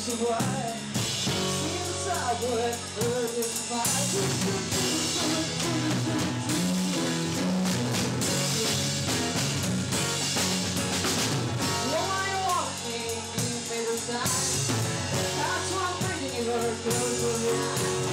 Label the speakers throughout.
Speaker 1: reason why seems I would hurt if why you want me, you made a sign. That's why I'm thinking you were close to me.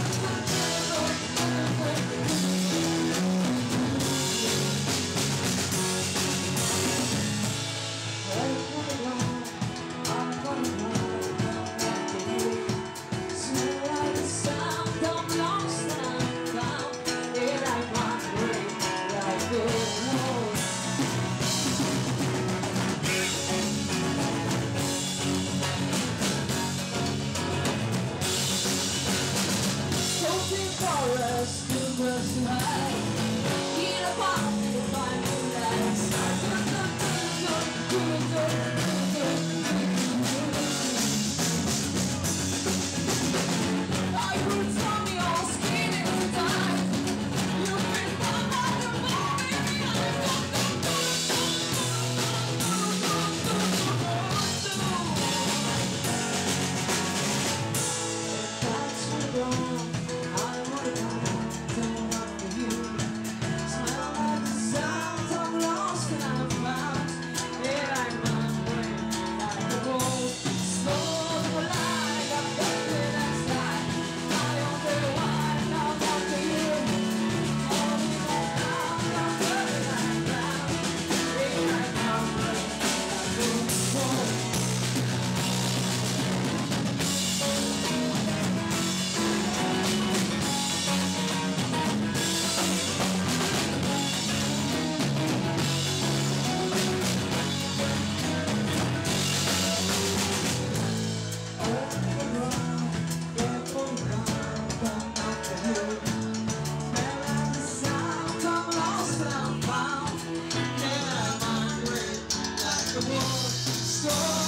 Speaker 1: Forest too much to hide. In a park to find moonlight. I could tell me all skinny to die. You've been my mother, baby. That's wrong. So